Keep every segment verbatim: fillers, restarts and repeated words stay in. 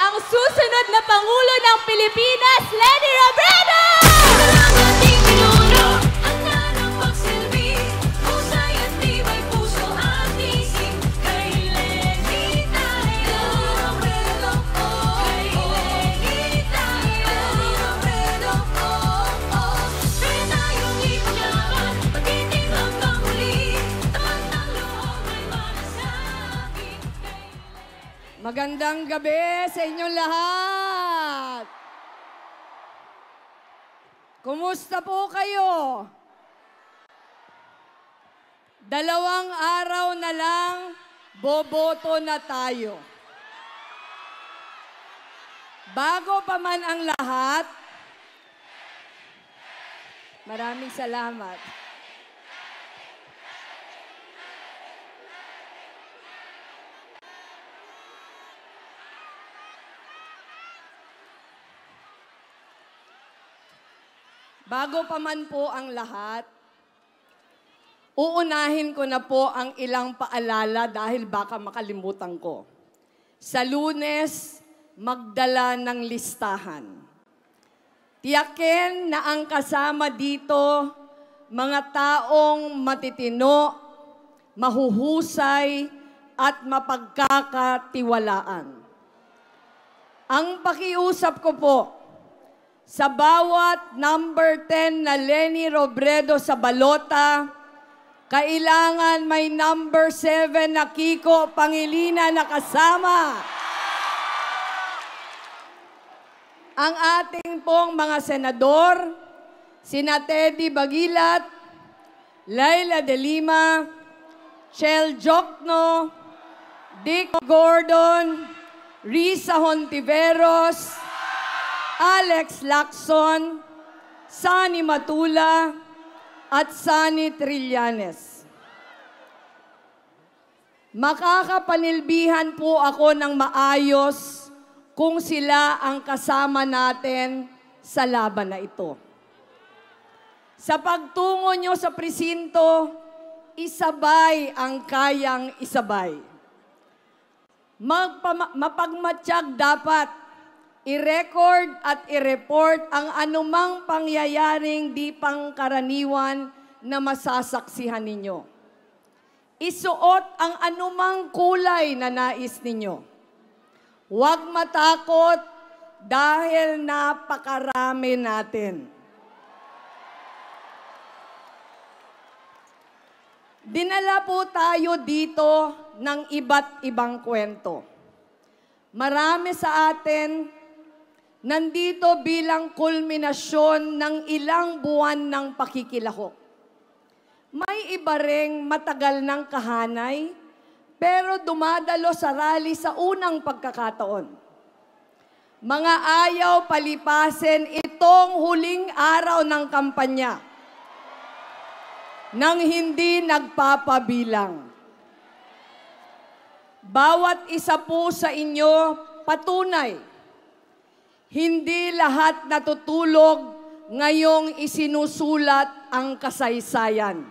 ang susunod na Pangulo ng Pilipinas, Leni Robredo! Magandang gabi sa inyong lahat. Kumusta po kayo? Dalawang araw na lang, boboto na tayo. Bago pa man ang lahat, maraming salamat. Bago pa man po ang lahat, uunahin ko na po ang ilang paalala dahil baka makalimutan ko. Sa Lunes, magdala ng listahan. Tiyakin na ang kasama dito, mga taong matitino, mahuhusay, at mapagkakatiwalaan. Ang pakiusap ko po, sa bawat number ten na Leni Robredo sa balota, kailangan may number seven na Kiko Pangilinan na kasama. Ang ating pong mga senador, sina Teddy Bagilat, Laila De Lima, Chel Jokno, Dick Gordon, Risa Hontiveros, Alex Lacson, Sani Matula, at Sani Trillanes. Makakapanilbihan po ako ng maayos kung sila ang kasama natin sa laban na ito. Sa pagtungo nyo sa presinto, isabay ang kayang isabay. Magpa- mapagmatsyag dapat i-record at i-report ang anumang pangyayaring di pangkaraniwan na masasaksihan ninyo. Isuot ang anumang kulay na nais ninyo. Huwag matakot dahil napakarami natin. Dinala po tayo dito ng iba't ibang kwento. Marami sa atin nandito bilang kulminasyon ng ilang buwan ng pakikilahok. May iba ring matagal ng kahanay, pero dumadalo sa rally sa unang pagkakataon. Mga ayaw palipasin itong huling araw ng kampanya nang hindi nagpapabilang. Bawat isa po sa inyo patunay, hindi lahat natutulog ngayong isinusulat ang kasaysayan.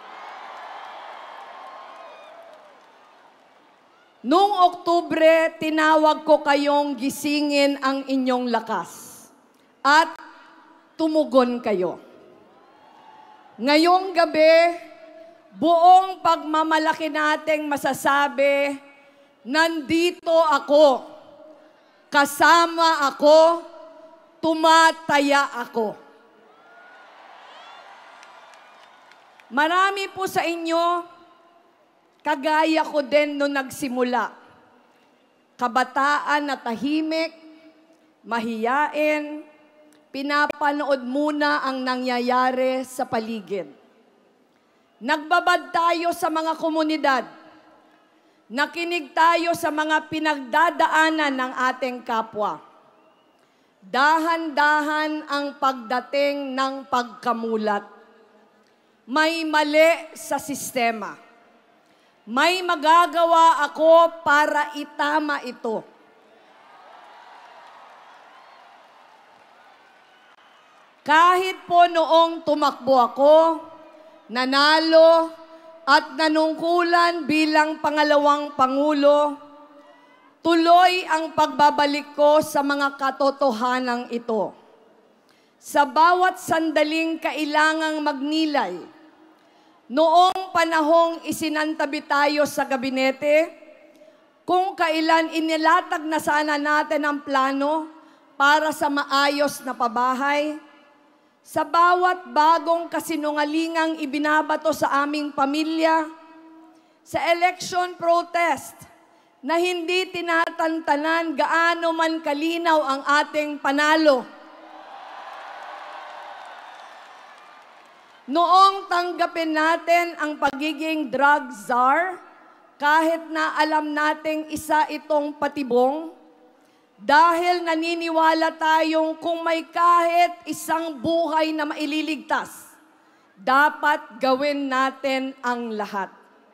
Noong Oktubre, tinawag ko kayong gisingin ang inyong lakas at tumugon kayo. Ngayong gabi, buong pagmamalaki nating masasabi, nandito ako. Kasama ako, tumataya ako. Marami po sa inyo, kagaya ko din nung nagsimula. Kabataan na tahimik, mahiyain, pinapanood muna ang nangyayari sa paligid. Nagbabad tayo sa mga komunidad. Nakinig tayo sa mga pinagdadaanan ng ating kapwa. Dahan-dahan ang pagdating ng pagkamulat. May mali sa sistema. May magagawa ako para itama ito. Kahit po noong tumakbo ako, nanalo, at nanungkulan bilang pangalawang Pangulo, tuloy ang pagbabalik ko sa mga katotohanang ito. Sa bawat sandaling kailangang magnilay, noong panahong isinantabi tayo sa gabinete, kung kailan inilatag na sana natin ang plano para sa maayos na pabahay, sa bawat bagong kasinungalingang ibinabato sa aming pamilya, sa election protest na hindi tinatantanan gaano man kalinaw ang ating panalo, noong tanggapin natin ang pagiging drug czar, kahit na alam nating isa itong patibong, dahil naniniwala tayong kung may kahit isang buhay na maililigtas, dapat gawin natin ang lahat.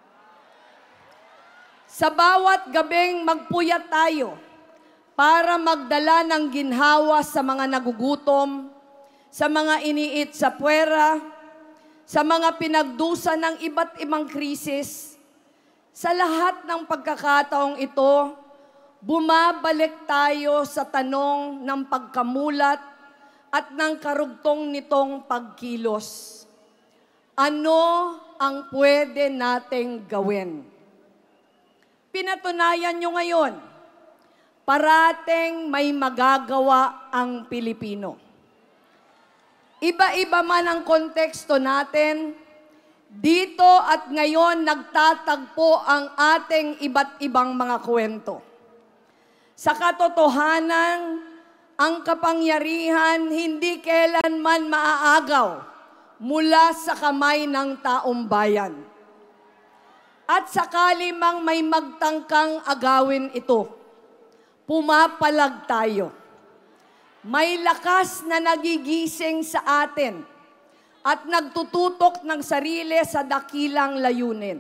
Sa bawat gabing magpuyat tayo para magdala ng ginhawa sa mga nagugutom, sa mga iniit sa puwera, sa mga pinagdusa ng iba't ibang krisis, sa lahat ng pagkakataong ito, bumabalik tayo sa tanong ng pagkamulat at ng karugtong nitong pagkilos. Ano ang pwede nating gawin? Pinatunayan nyo ngayon, parating may magagawa ang Pilipino. Iba-iba man ang konteksto natin, dito at ngayon nagtatagpo ang ating iba't ibang mga kwento. Sa katotohanan, ang kapangyarihan hindi kailanman maaagaw mula sa kamay ng taong bayan. At sakali mang may magtangkang agawin ito, pumapalag tayo. May lakas na nagigising sa atin at nagtututok ng sarili sa dakilang layunin.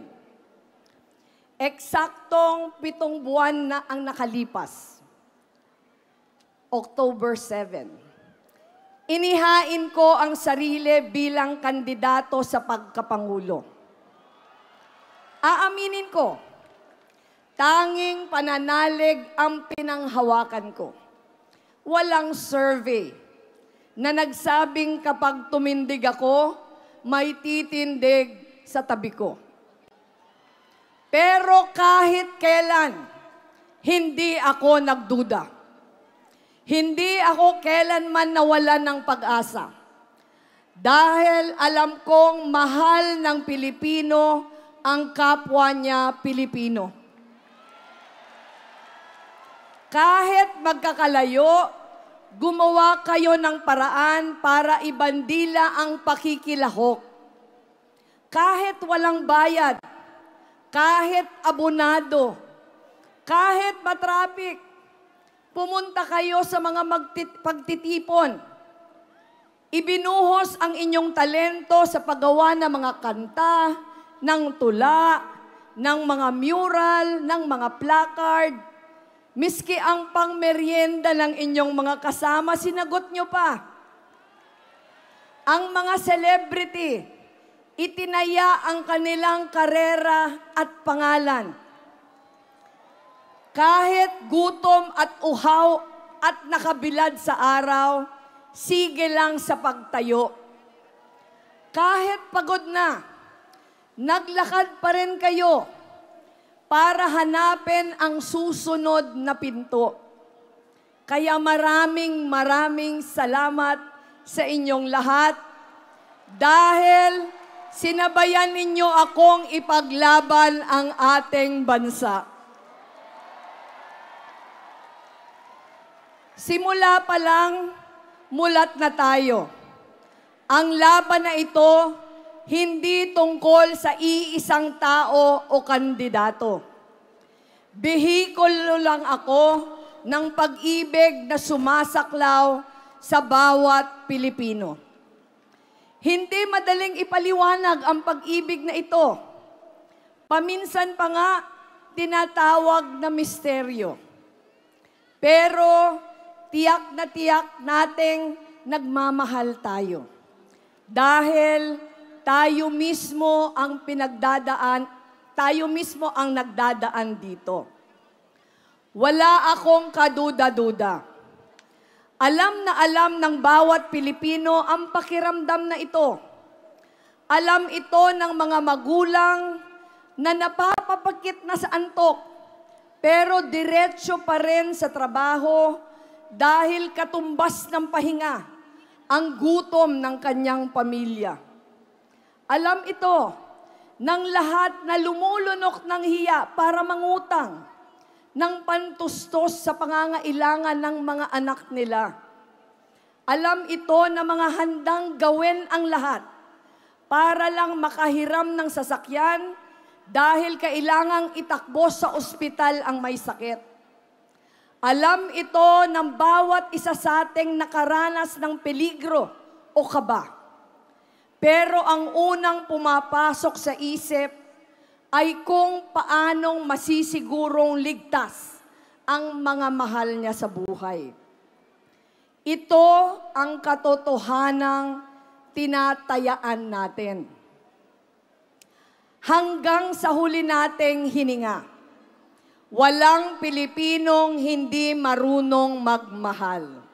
Eksaktong pitong buwan na ang nakalipas. October seventh. Inihain ko ang sarili bilang kandidato sa pagkapangulo. Aaminin ko, tanging pananalig ang pinanghawakan ko. Walang survey na nagsabing kapag tumindig ako, may titindig sa tabi ko. Pero kahit kailan, hindi ako nagduda. Hindi ako kailanman nawalan ng pag-asa. Dahil alam kong mahal ng Pilipino ang kapwa niya Pilipino. Kahit magkakalayo, gumawa kayo ng paraan para ibandila ang pakikilahok. Kahit walang bayad, kahit abonado, kahit matraffic, pumunta kayo sa mga magtit- pagtitipon. Ibinuhos ang inyong talento sa paggawa ng mga kanta, ng tula, ng mga mural, ng mga placard. Miski ang pangmeryenda ng inyong mga kasama, sinagot nyo pa. Ang mga celebrity, itinaya ang kanilang karera at pangalan. Kahit gutom at uhaw at nakabilad sa araw, sige lang sa pagtayo. Kahit pagod na, naglakad pa rin kayo para hanapin ang susunod na pinto. Kaya maraming maraming salamat sa inyong lahat dahil sinabayan ninyo akong ipaglaban ang ating bansa. Simula pa lang, mulat na tayo. Ang laban na ito, hindi tungkol sa iisang tao o kandidato. Bihikulo lang ako ng pag-ibig na sumasaklaw sa bawat Pilipino. Hindi madaling ipaliwanag ang pag-ibig na ito. Paminsan pa nga, tinatawag na misteryo. Pero tiyak na tiyak nating nagmamahal tayo. Dahil tayo mismo ang pinagdadaan, tayo mismo ang nagdadaan dito. Wala akong kaduda-duda. Alam na alam ng bawat Pilipino ang pakiramdam na ito. Alam ito ng mga magulang na napapapakit na sa antok, pero diretso pa rin sa trabaho dahil katumbas ng pahinga ang gutom ng kanyang pamilya. Alam ito ng lahat na lumulunok ng hiya para mangutang ng pantustos sa pangangailangan ng mga anak nila. Alam ito na mga handang gawin ang lahat para lang makahiram ng sasakyan dahil kailangang itakbo sa ospital ang may sakit. Alam ito ng bawat isa sa ating nakaranas ng peligro o kaba. Pero ang unang pumapasok sa isip ay kung paanong masisigurong ligtas ang mga mahal niya sa buhay. Ito ang katotohanang tinatayaan natin. Hanggang sa huli nating hininga, walang Pilipinong hindi marunong magmahal.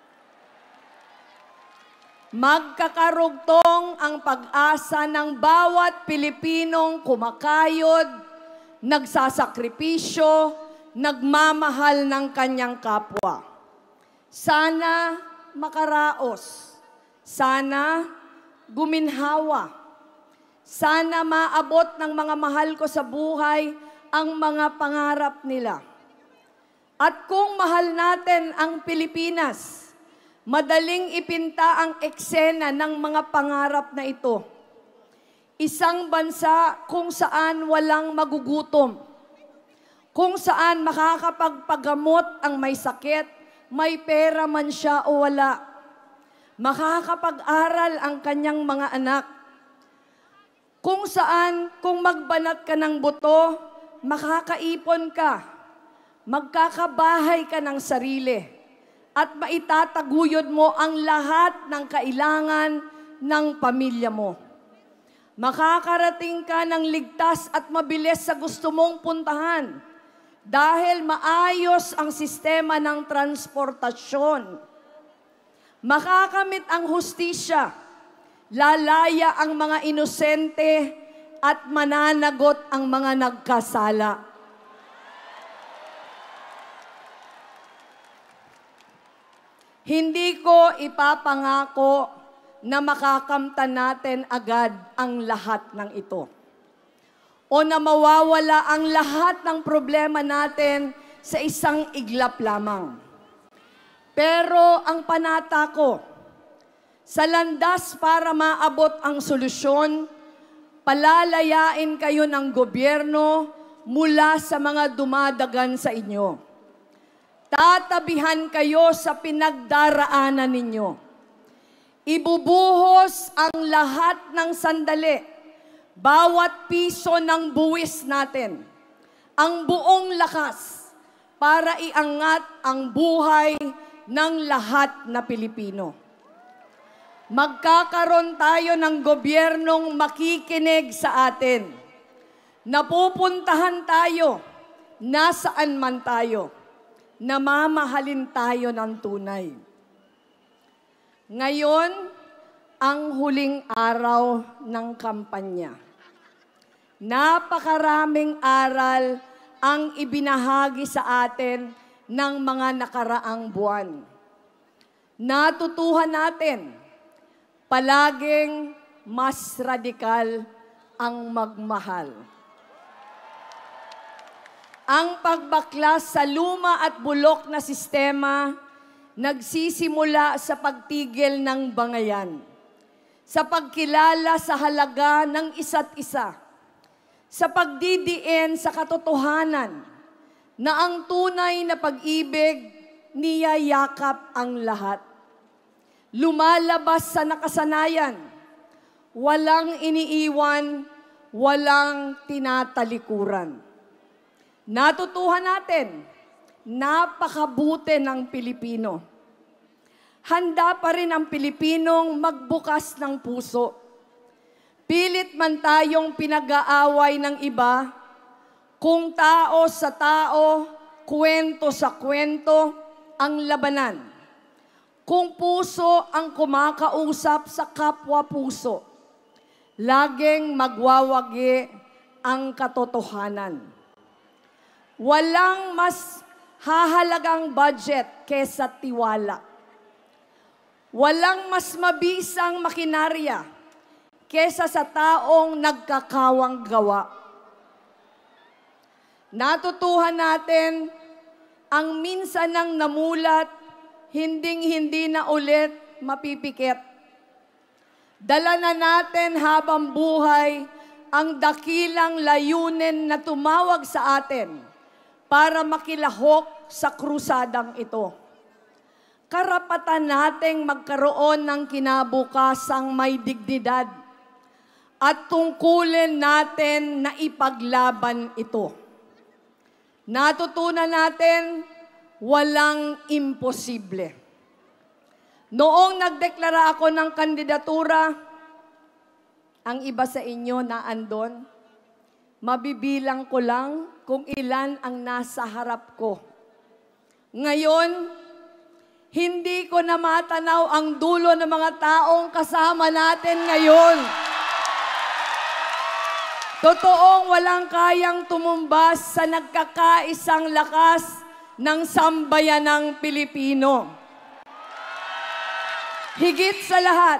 Magkakarugtong ang pag-asa ng bawat Pilipinong kumakayod, nagsasakripisyo, nagmamahal ng kanyang kapwa. Sana makaraos, sana guminhawa, sana maabot ng mga mahal ko sa buhay ang mga pangarap nila. At kung mahal natin ang Pilipinas, madaling ipinta ang eksena ng mga pangarap na ito. Isang bansa kung saan walang magugutom, kung saan makakapagpagamot ang may sakit, may pera man siya o wala. Makakapag-aral ang kanyang mga anak. Kung saan, kung magbanat ka ng buto, makakaipon ka, magkakabahay ka ng sarili, at maitataguyod mo ang lahat ng kailangan ng pamilya mo. Makakarating ka ng ligtas at mabilis sa gusto mong puntahan dahil maayos ang sistema ng transportasyon. Makakamit ang hustisya, lalaya ang mga inosente at mananagot ang mga nagkasala. Hindi ko ipapangako na makakamtan natin agad ang lahat ng ito. O na mawawala ang lahat ng problema natin sa isang iglap lamang. Pero ang panata ko, sa landas para maabot ang solusyon, palalayain kayo ng gobyerno mula sa mga dumadagan sa inyo. Tatabihan kayo sa pinagdaraanan ninyo. Ibubuhos ang lahat ng sandali, bawat piso ng buwis natin, ang buong lakas para iangat ang buhay ng lahat na Pilipino. Magkakaroon tayo ng gobyernong makikinig sa atin. Napupuntahan tayo, nasaan man tayo. Namamahalin tayo ng tunay. Ngayon, ang huling araw ng kampanya. Napakaraming aral ang ibinahagi sa atin ng mga nakaraang buwan. Natutuhan natin, palaging mas radikal ang magmahal. Ang pagbaklas sa luma at bulok na sistema nagsisimula sa pagtigil ng bangayan, sa pagkilala sa halaga ng isa't isa, sa pagdidiin sa katotohanan na ang tunay na pag-ibig niyayakap ang lahat. Lumalabas sa nakasanayan, walang iniiwan, walang tinatalikuran. Natutuhan natin, napakabuti ng Pilipino. Handa pa rin ang Pilipinong magbukas ng puso. Pilit man tayong pinag-aaway ng iba, kung tao sa tao, kwento sa kwento ang labanan. Kung puso ang kumakausap sa kapwa puso, laging magwawagi ang katotohanan. Walang mas hahalagang budget kesa tiwala. Walang mas mabisang makinarya kesa sa taong nagkakawang gawa. Natutuhan natin ang minsan nang namulat, hinding-hindi na ulit mapipikit. Dala na natin habang buhay ang dakilang layunin na tumawag sa atin para makilahok sa krusadang ito. Karapatan nating magkaroon ng kinabukasang may dignidad at tungkulin natin na ipaglaban ito. Natutunan natin walang imposible. Noong nagdeklara ako ng kandidatura, ang iba sa inyo na andon, mabibilang ko lang kung ilan ang nasa harap ko. Ngayon, hindi ko na matanaw ang dulo ng mga taong kasama natin ngayon. Totoong walang kayang tumumbas sa nagkakaisang lakas ng sambayanang Pilipino. Higit sa lahat,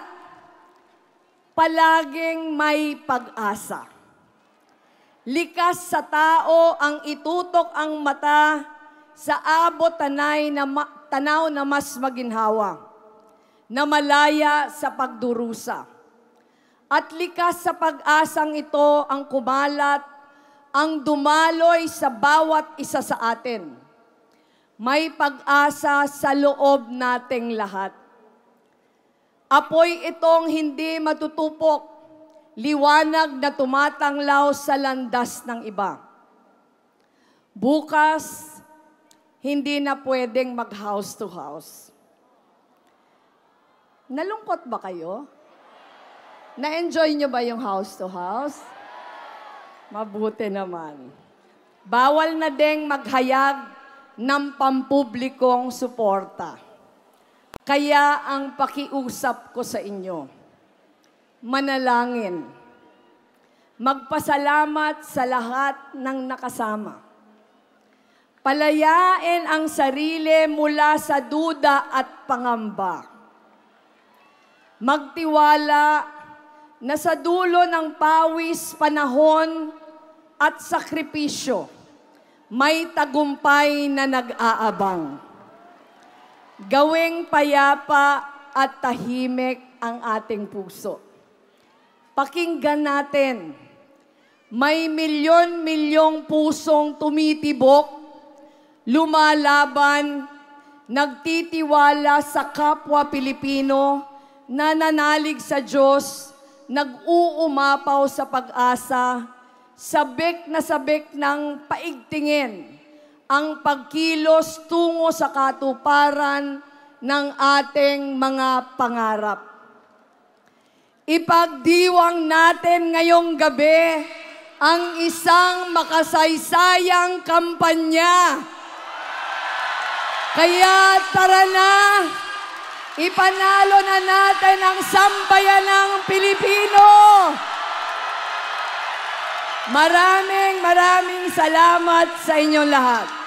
palaging may pag-asa. Likas sa tao ang itutok ang mata sa abot tanay na ma- tanaw na mas maginhawa, na malaya sa pagdurusa. At likas sa pag-asang ito ang kumalat, ang dumaloy sa bawat isa sa atin. May pag-asa sa loob nating lahat. Apoy itong hindi matutupok, liwanag na tumatanglaw sa landas ng iba. Bukas, hindi na pwedeng mag-house to house. Nalungkot ba kayo? Na-enjoy nyo ba yung house to house? Mabuti naman. Bawal na ding maghayag ng pampublikong suporta. Kaya ang pakiusap ko sa inyo, manalangin. Magpasalamat sa lahat ng nakasama. Palayain ang sarili mula sa duda at pangamba. Magtiwala na sa dulo ng pawis, panahon at sakripisyo, may tagumpay na nag-aabang. Gawing payapa at tahimik ang ating puso. Pakinggan natin, may milyon-milyong pusong tumitibok, lumalaban, nagtitiwala sa kapwa Pilipino, nananalig sa Diyos, nag-uumapaw sa pag-asa, sabik na sabik ng paigtingin ang pagkilos tungo sa katuparan ng ating mga pangarap. Ipagdiwang natin ngayong gabi ang isang makasaysayang kampanya. Kaya tara na, ipanalo na natin ang sambayanang Pilipino. Maraming maraming salamat sa inyong lahat.